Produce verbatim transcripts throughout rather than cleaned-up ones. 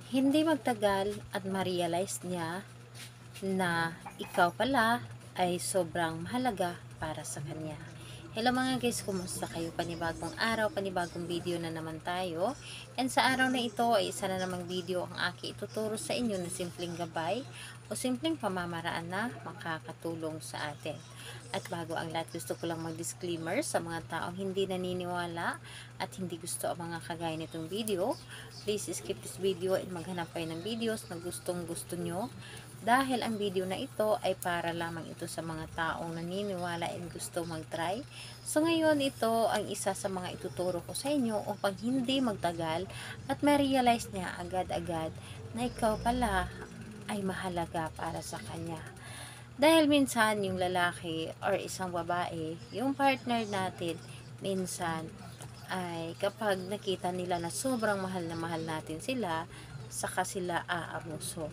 Hindi magtagal at ma-realize niya na ikaw pala ay sobrang mahalaga para sa kanya. Hello mga guys, kumusta kayo? Panibagong araw, panibagong video na naman tayo. And sa araw na ito ay isa na namang video ang aki ituturo sa inyo na simpleng gabay o simpleng pamamaraan na makakatulong sa atin. At bago ang lahat, gusto ko lang mag-disclaimer sa mga taong hindi naniniwala at hindi gusto ang mga kagaya nitong video. Please skip this video and maghanap kayo ng videos na gustong gusto nyo, dahil ang video na ito ay para lamang ito sa mga taong naniniwala and gusto mag-try. So ngayon, ito ang isa sa mga ituturo ko sa inyo upang hindi magtagal at ma-realize niya agad-agad na ikaw pala ay mahalaga para sa kanya. Dahil minsan yung lalaki or isang babae, yung partner natin, minsan ay kapag nakita nila na sobrang mahal na mahal natin sila, saka sila aabuso.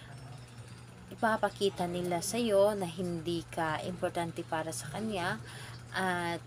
Ipapakita nila sa iyo na hindi ka importante para sa kanya, at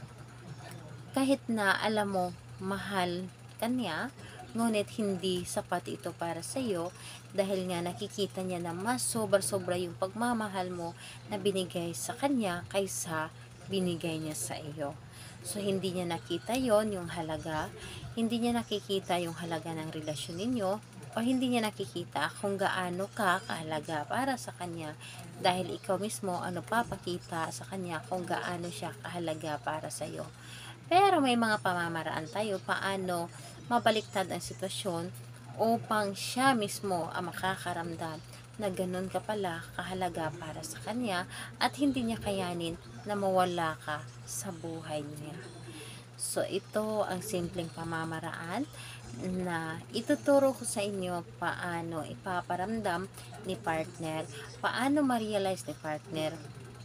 kahit na alam mo mahal kanya, ngunit hindi sapat ito para sa iyo, dahil nga nakikita niya na mas sobra-sobra yung pagmamahal mo na binigay sa kanya kaysa binigay niya sa iyo. So hindi niya nakita yon, yung halaga, hindi niya nakikita yung halaga ng relasyon ninyo, o hindi niya nakikita kung gaano ka kahalaga para sa kanya, dahil ikaw mismo ano papakita sa kanya kung gaano siya kahalaga para sa iyo. Pero may mga pamamaraan tayo paano mabaliktad ang sitwasyon upang siya mismo ang makakaramdam na ganun ka pala kahalaga para sa kanya at hindi niya kayanin na mawala ka sa buhay niya. So ito ang simpleng pamamaraan na ituturo ko sa inyo paano ipaparamdam ni partner, paano ma-realize ni partner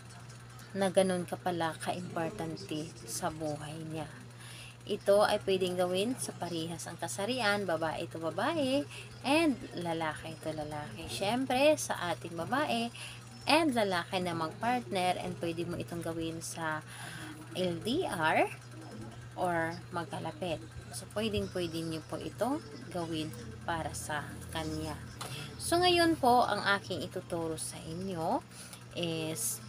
na ganun ka pala ka-importante sa buhay niya. Ito ay pwedeng gawin sa parehas ang kasarian, babae ito babae, and lalaki ito lalaki. Siyempre, sa ating babae and lalaki na mag-partner, and pwede mo itong gawin sa L D R or magkalapit. So, pwedeng pwede niyo po itong gawin para sa kanya. So, ngayon po, ang aking ituturo sa inyo is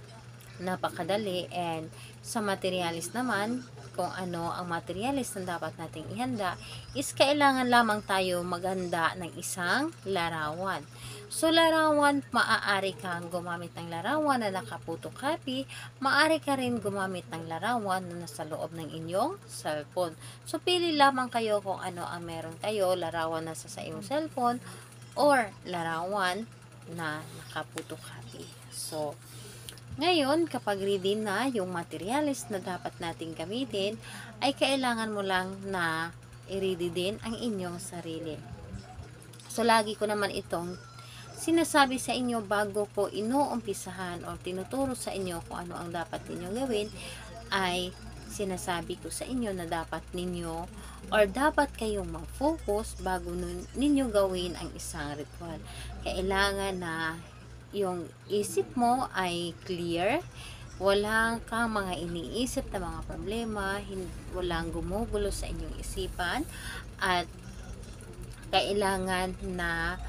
napakadali, and sa materialis naman, kung ano ang materialis na dapat nating ihanda is kailangan lamang tayo maghanda ng isang larawan. So larawan, maaari kang gumamit ng larawan na naka-photocopy, maaari ka rin gumamit ng larawan na nasa loob ng inyong cellphone. So pili lamang kayo kung ano ang meron kayo, larawan na sa, sa iyong cellphone or larawan na naka-photocopy. So ngayon, kapag ready na yung materials na dapat nating gamitin, ay kailangan mo lang na i-ready din ang inyong sarili. So, lagi ko naman itong sinasabi sa inyo bago ko inuumpisahan o tinuturo sa inyo kung ano ang dapat ninyo gawin, ay sinasabi ko sa inyo na dapat ninyo or dapat kayong mag-focus bago ninyo gawin ang isang ritual. Kailangan na yung isip mo ay clear, walang kang mga iniisip na mga problema, walang gumugulo sa inyong isipan, at kailangan na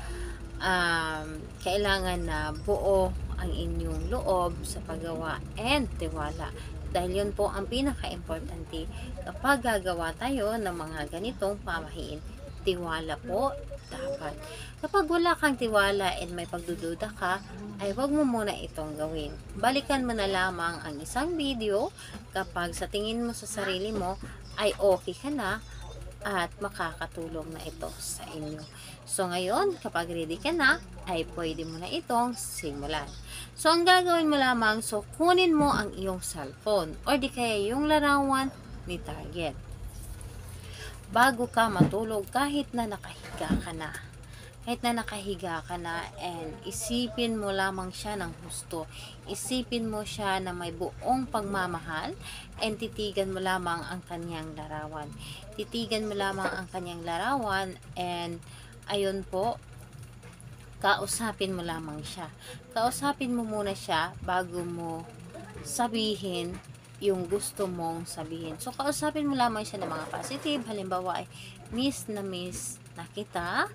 um, kailangan na buo ang inyong loob sa paggawa and tiwala, dahil yun po ang pinaka-importante kapag gagawa tayo ng mga ganitong pamahiin. Tiwala po dapat. Kapag wala kang tiwala and may pagdududa ka, ay wag mo muna itong gawin. Balikan mo na lamang ang isang video kapag sa tingin mo sa sarili mo ay okay ka na at makakatulong na ito sa inyo. So ngayon, kapag ready ka na, ay pwede mo na itong simulan. So ang gagawin mo lamang, so kunin mo ang iyong cellphone or di kaya yung larawan ni target. Bago ka matulog, kahit na nakahiga ka na, kahit na nakahiga ka na, and isipin mo lamang siya ng husto. Isipin mo siya na may buong pagmamahal, and titigan mo lamang ang kanyang larawan. Titigan mo lamang ang kanyang larawan, and ayun po, kausapin mo lamang siya. Kausapin mo muna siya bago mo sabihin yung gusto mong sabihin. So, kausapin mo lamang siya ng mga positive. Halimbawa ay, miss na miss na kita.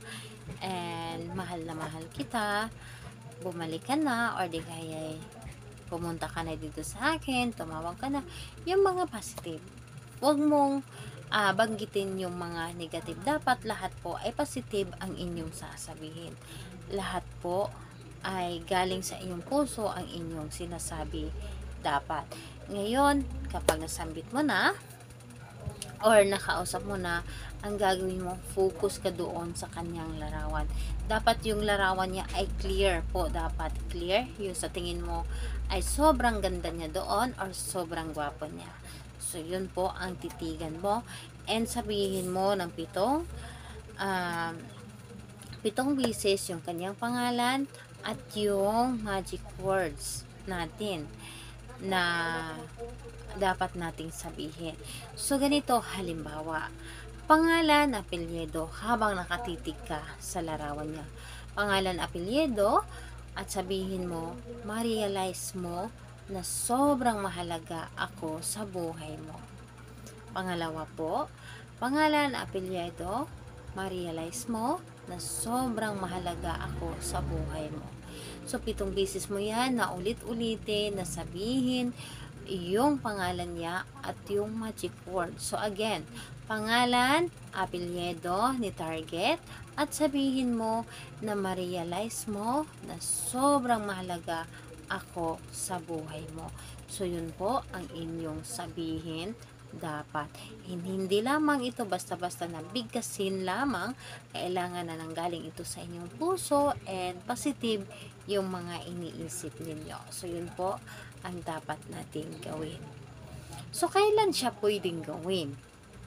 and mahal na mahal kita, bumalik ka na, or di kaya pumunta ka na dito sa akin, tumawag ka na, yung mga positive. Huwag mong ah, banggitin yung mga negative. Dapat lahat po ay positive ang inyong sasabihin. Lahat po ay galing sa inyong puso ang inyong sinasabi dapat. Ngayon, kapag nasambit mo na, or nakausap mo na, ang gagawin mo, focus ka doon sa kanyang larawan. Dapat yung larawan niya ay clear po. Dapat clear. Yung sa tingin mo ay sobrang ganda niya doon or sobrang gwapo niya. So, yun po ang titigan mo. And sabihin mo ng pitong um, pitong beses yung kanyang pangalan at yung magic words natin na dapat nating sabihin. So, ganito, halimbawa, pangalan, apelyido, habang nakatitig ka sa larawan niya. Pangalan, apelyido, at sabihin mo, ma-realize mo na sobrang mahalaga ako sa buhay mo. Pangalawa po, pangalan, apelyido, ma-realize mo na sobrang mahalaga ako sa buhay mo. So, pitong beses mo yan na ulit-ulitin, na sabihin yung pangalan niya at yung magic word. So, again, pangalan, apelyido ni target, at sabihin mo na ma-realize mo na sobrang mahalaga ako sa buhay mo. So, yun po ang inyong sabihin dapat. Hindi lamang ito basta-basta na bigkasin lamang, kailangan na nanggaling ito sa inyong puso and positive yung mga iniisip ninyo. So, yun po ang dapat nating gawin. So, kailan siya pwedeng gawin?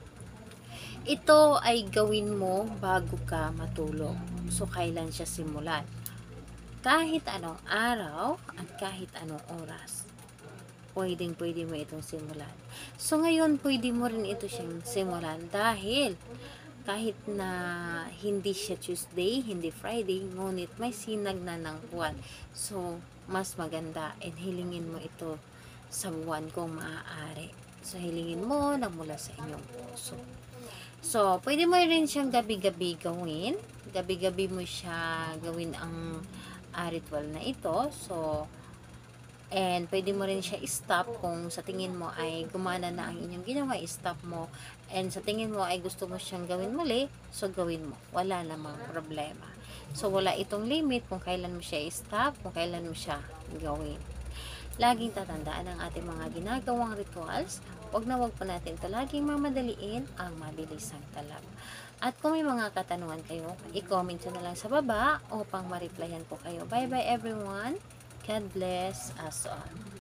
Ito ay gawin mo bago ka matulog. So, kailan siya simulan? Kahit anong araw at kahit anong oras, pwedeng pwede mo itong simulan. So, ngayon, pwede mo rin ito siyang simulan dahil kahit na hindi siya Tuesday, hindi Friday, ngunit may sinag na ng buwan. So, mas maganda and hilingin mo ito sa buwan kung maaari. So, hilingin mo na mula sa inyong puso. So, pwede mo rin siyang gabi-gabi gawin. Gabi-gabi mo siya gawin ang uh, ritual na ito. So, and pwede mo rin siya i-stop kung sa tingin mo ay gumana na ang inyong ginawa, i-stop mo. And sa tingin mo ay gusto mo siyang gawin muli, so gawin mo. Wala namang problema. So, wala itong limit kung kailan mo siya i-stop, kung kailan mo siya gawin. Laging tatandaan ang ating mga ginagawang rituals. Huwag na huwag po natin ito laging mamadaliin ang mabilisang talab. At kung may mga katanungan kayo, i-comment nyo na lang sa baba upang ma-replyan ko kayo. Bye-bye everyone! God bless us all.